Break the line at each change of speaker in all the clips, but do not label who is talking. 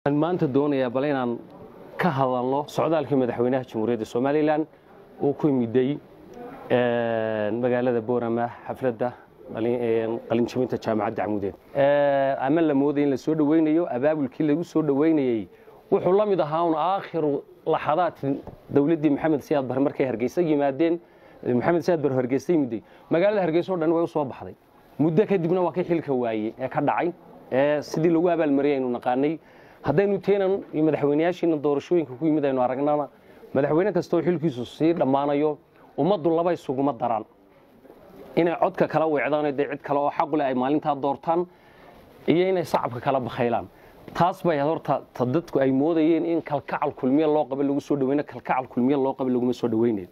maanta doonaya bal inaan ka hadalno socdaalkii madaxweynaha jamhuuriyadda Soomaaliland oo ku yimiday magaalada Boorama xafladda qalin jabinta jaamacadda Camuudeed ama la mooday in la soo dhaweynayo abaabulkii lagu soo dhaweynayay wuxuu la mid ahaa aakhiru laxadaat dawladda Maxamed Siyaad Barre markay Hargeysa yimaadeen Maxamed Siyaad Barre Hargeysa yimiday magaalada Hargeysa oo dhan way u soo baxday muddo kadibna waa ka xilka waayay ee ka dhacay sidii lagu abaalmariyay inuu naqaanay haddaynu teenan madaxweynayaashiina doorashooyinka ku yimid aynu aragnana madaxweyne kasta oo xilkiisu sii dhamaanayo ummaddu laba isuguma daran inay codka kala weecdaan cid kale oo xaq u leh ay maalinta doortaan iyo inay shacabka kala baxaylaan taas bay horta dadku ay moodayeen in kalkacal kulmiye loo qabo lagu soo dhaweeyna kalkacal kulmiye loo qabo lagu soo dhaweeyay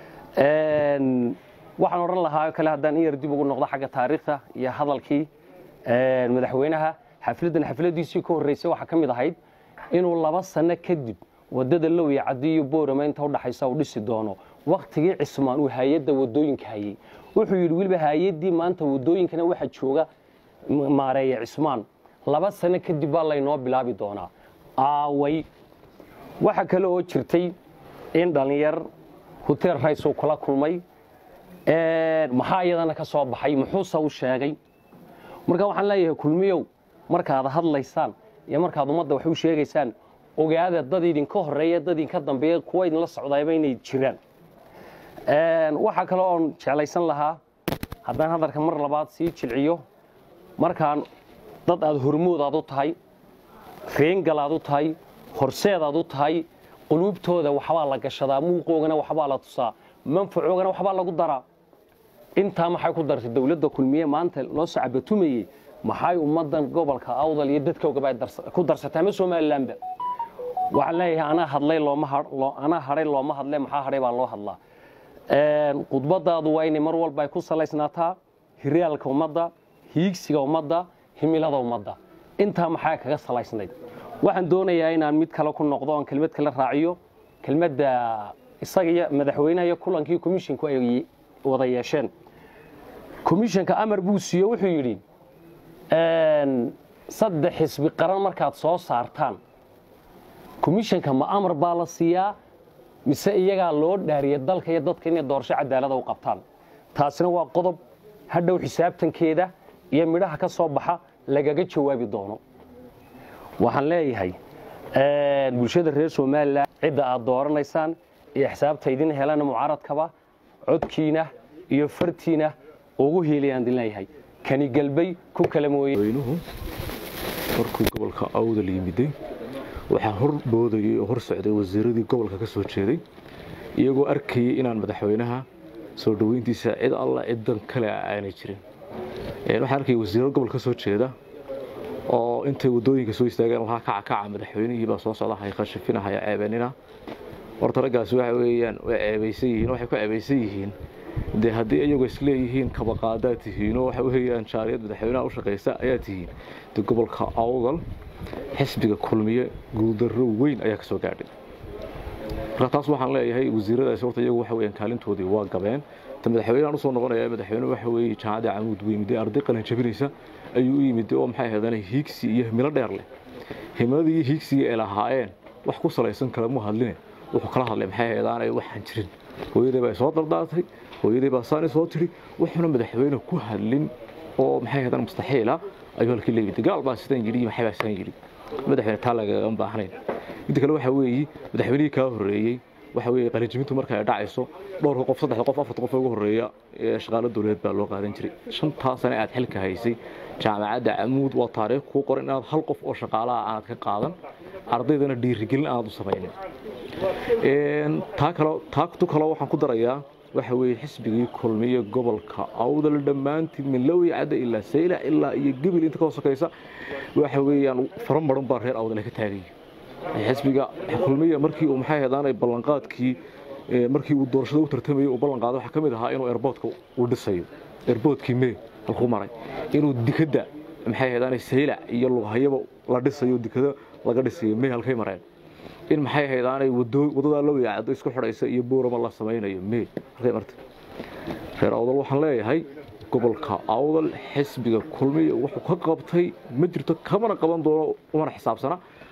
waxaan oran lahaa kale haddaan yar dib ugu noqdo xagga taariikhda iyo hadalkii madaxweynaha xafladiisii ka horeysay waxa kamid ahayd inuu 2 sano kadib wadada Lowya Cadiyo Boorama inta u dhaxaysa u dhisi doono waqtigii Cismaan uu hay'adda wadooyinka hayay wuxuu yiri waliba hay'adii maanta wadooyinkana waxa jooga maareeya Cismaan 2 sano kadib baa la inoo bilaabi doonaa aaway waxa kale oo jirtay in dhalinyar hotel rays oo kala kulmay maxaa iyadana ka soo baxay muxuu soo sheegay marka waxaan leeyahay kulmiyow markaad hadlaysaan iyo markaad ummadda wax u sheegaysaan ogaada dad idinka horeeya dad idinka dambeeya kuwa idin la socdaayba inay jiraan waxa kale oo jeclaysan lahaa haddaan hadalka mar labaad sii jilciyo markaan dad aad hormoodaad u tahay reengalaad u tahay horseedaad u tahay qulubtooda waxbaa la gashadaa muuqoogana waxbaa la tusaa manfacoogana waxbaa lagu daraa inta maxay ku dartay dawladda kulmiye maanta loo sacabatumayay maxay ummadan gobolka awdal iyo dadka ku darsatay ma Soomaaliland waxa leeyahay ana hadlay looma hadlay maxaa haray baa loo hadlaa qudbadaadu waa inay mar walba ku salaysnaataa hiraalka ummadda hiigsiga ummadda himilada ummadda inta maxay kaga salaysnayd waxaan doonayaa inaan mid kale ku noqdo aan kelmad kale raaciyo kelmadda isaga madaxweynaha iyo kulankii commissionku ay wada yeesheen commissionka amar buu siiyo wuxuu yiri saddex xisbi qaran markaad soo saartaan commissionka ma amar baa la siiyaa mise iyaga loo dhaariyay dalka iyo dadka inay doorasho cadaalad u qabtaan taasina waa qodob hadhow xisaabtankeeda iyo midhaha ka soo baxa lagaga jawaabi doono waxaan leeyahay bulshada reer Soomaaliland cida aad dooranaysaan iyo xisaabta idin helana mucaaradkaba codkiina iyo fartiina ugu heeliyaan dilayahay kani galbay ku kala mooyeenuhu markuu gobolka awdal yimiday waxa hor boodayay oo hor socday wasiiradii gobolka ka soo jeeday iyagoo arkay inaan madaxweynaha soo dhaweyntiisa cid alla ciidan kale aanay jirin waxa arkay wasiirada gobolka soo jeeda oo intay wadooyinka soo istaageen waxa ka madaxweynihii baa soo socda hay khashifinahay ceebanina horta ragaas waxa weeyaan way ceebaysan yihiin waxay ku ceebaysan yihiin de haddii ayagu isleeyihiin kaba qaadaad tihiin oo waxa weeyaan shaariyad madaxweynaha u shaqeysa ayaa tihiin de gobolka awdal xisbiga kulmiye guuldarro weyn ayaa ka soo gaadhay taas waxaan leeyahay wasiiradaas horta iyagu waxa weeyaan kaalintoodii waa gabeen madaxweynaha u soo noqonaya madaxweyne waxa weeye jaamacadda Camuud weyn midii arday qalin jabinaysa ayuu u yimid oo maxay ahaydana hiigsi iyo himilo dheer leh himadii hiigsiga ee lahaayeen wax ku salaysan kala mu hadline wuxuu kala hadlay maxay ahaydana waxaan jirin hooyaday baa soo dardaartay hooyaday baa saan soo tiri wuxuuna madaxweyne ku hadlin oo maxay ahaydana mustaxiila ayuu halkii leeyahay gaal baa sidaan yiri maxay baa sidaan yiri madaxweyne taalaga aan baahnayn mid kale waxa weeye madaxweynihii ka horeeyay waxa weeye qalin jabintu marka ay dhacayso dhowr qof 3 qof 4 qof ugu horeeya ee shaqaale dawladeed baa loo qaadan jiray 5 sano aad xilka haysay jaamacadda Camuud waa taariikh ku qoran inaad hal qof oo shaqaale aad ka qaadan ardaydana dhiirigelin aad u sameeyeen taaktu kale waxaan ku darayaa waxa weeye xisbigii kulmiye gobolka awdal dhamaantii min Lowya Cadi ilaa Sayla ilaa iyo Gabil inta ka sokaysa waxa weeyaan faramaran baa reer awdal ka taagay xisbiga kulmiye markii uu maxay ahaydaan ballanqaadkii markii uu doorashada u tartamay oo ballanqaad waxa kamid ahaa inuu airportka u dhisayo airportkii mee halku maray inuu dikada maxay ahaydaan Sayla iyo Lughayaba la dhisayo dikada laga dhisayo mee halkay mareen in maxay ahaydaan wadada Lowya Cadi isku xidhaysa iyo Boorama la sameeynayo mee halkay martay reer awdal waxaan leeyahay gobolka awdal xisbiga kulmiye wuxuu ka qabtay ma jirto kamana qaban doono uma xisaabsana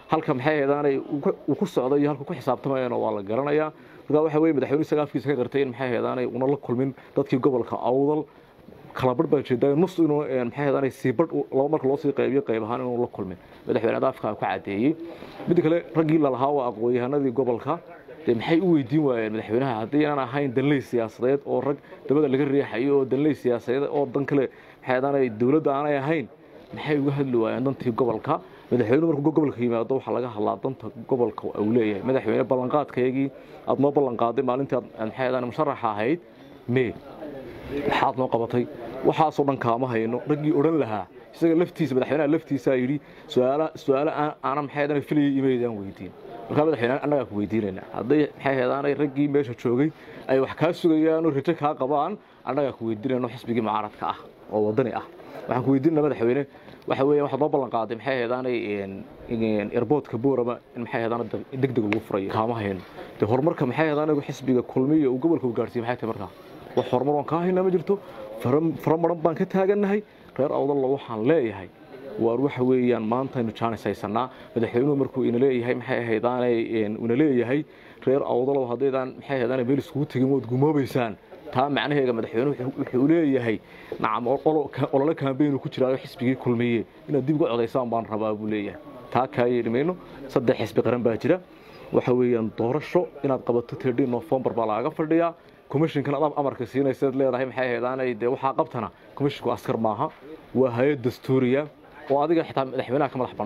halka maxay heedaanay uu ku socdo iyo halka ku xisaabtamayna waa la garanayaa marka waxa weeye madaxweynuhu isaga afkiisa ka qartay in maxay heedaanay una la kulmin dadkii gobolka Awdal kala badh jeedaa nus inuu maxay heedaanay si badh laba marka loo sii qaybiyo qayb ahaan inuu la kulmin madaxweynaha afka ku cadeeyay mid kale ragii la lahaa waa aqoonyahanadii gobolka maxay u weydiin waayeen madaxweynaha haddii aan ahayn danley siyaasadeed oo rag dabada laga riixayo oo danley siyaasadeed oo dan kale maxay heedaanay dawladda aanay ahayn maxay uga hadli waayeen dantii gobolka madaxweynuhu markuu gobolka yimaado waxa laga hadlaa danta gobolka uu leeyahay madaxweyne ballanqaadkaygii aad noo ballanqaaday maalintii aad maxay heedaanay musharax ahayd waxaad noo qabatay waxaasoo dhan kaama hayno raggii odhan lahaa isaga laftiisa madaxweynaha laftiisa yidhi su'aalo aanan maxay heedaanay filayay imaydaan weydiin marka madaxweynaha annagaa ku weydiinayna hadday maxay heedaanay raggii meesha joogay ay wax kaa sugayaan oo rajo kaa qabaan annagaa ku weydiinayno xisbigii mucaaradka ah oo wadani ah waxaan ku weydiinayna madaxweyne waxa weeye waxa loo ballan qaaday maxay heedaanay airportka Boorama in maxay heedaanay degdeg ugu furayo kaama hayno horumarka maxay heedaanay xisbiga kulmiye uu gobolka u gaarsiiyay maxay tahay marka wax horumar aan ka hayna ma jirto faramaran baan ka taaganahay reer Awdal waxaan leeyahay waar waxa weeyaan maanta inuu jaanisaysanaa madaxweynuhu markuu ina leeyahay maxay heedaanay ina leeyahay reer Awdal hadeedaan maxay heedaanay meel isku tagin wad gumoobaysaan taa macnaheedu madaxweynuhu wuxuu leeyahay nacam olole campaign ku jira xisbigii kulmiye inaad dib ugu codeysaan baan rabaa buu leeyahay taa ka yeedhmayno saddex xisbi qaran baa jira waxa weeyaan doorasho inaad qabato 13 November baa laga fadhiyaa komishankan aad amarka siinaysid leedahay maxay heedaanay waxa qabtana komishinku askar maaha waa hay'ad dastuuriya oo adiga xitaa madaxweynaha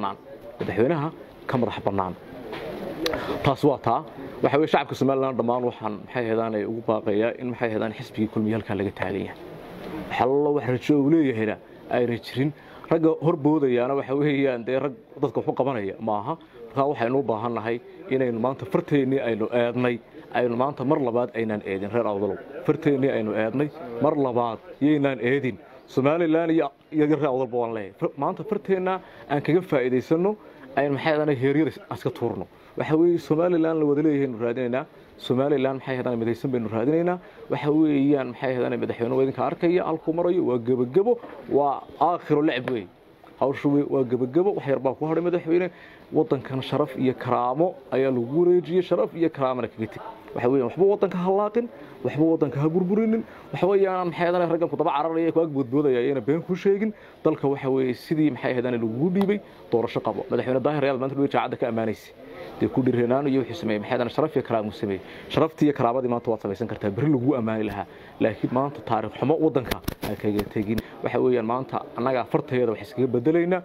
ka madax bannaan taas waa taa waxa weeye shacabka Soomaaliland dhamaan waxaan maxay heedaanay ugu baaqayaa in maxay heedaan xisbigii kulmiye halka laga taagaya xallo wax rajo u leeyahayna ay jirin ragga horboodayaana waxa weeyaan rag dadka wax u qabanaya maaha marka waxaynu u baahanahay inaynu maanta farteeni aynu eednay aynu maanta mar labaad aynaan eedin reer Awdal farteeni aynu eednay mar labaad yeynaan eedin Soomaaliland iyo reer Awdal baan leeyahay maanta farteena aan kaga faa'iideysano ay maxay heedaanay heeryada aska tuurno waxa weeye Soomaaliland la wada leeyahay raadinayna Soomaaliland maxay heedaanay midaysan baynu raadinayna waxa weeyaan maxay heedaanay madaxweynuhu idinka arkaya halku marayo waa gabagabo waa aakhiro lacab weey hawshu waa gabagabo wax yar baa ku haray madaxweyne wadankan sharaf iyo karaamo ayaa lagu wareejiyay sharaf iyo karaamana kaga tag waxa weeyaan waxba wadanka halaaqin waxba wadanka ha burburinin waxa weeyaan maxay heedaanay raggan ku daba cararaya ku agboodboodaya ayna been ku sheegin dalka waxa weeye sidii maxay heedaanay lagu dhiibay doorasho qabo madaxweyne daahir real maanta way jaacada ka amaanaysi ku dhireenaan iyo wixii sameeyay maxay heedaanay sharaf iyo karaamo sameeyay sharaftii iyo karaamadii maanta waad samaysan kartaa bari lagu amaani lahaa laakiin maanta taariikh xumo wadanka ay kaga tagin waxa weeyaan maanta annaga farteeda wax iskaga bedelayna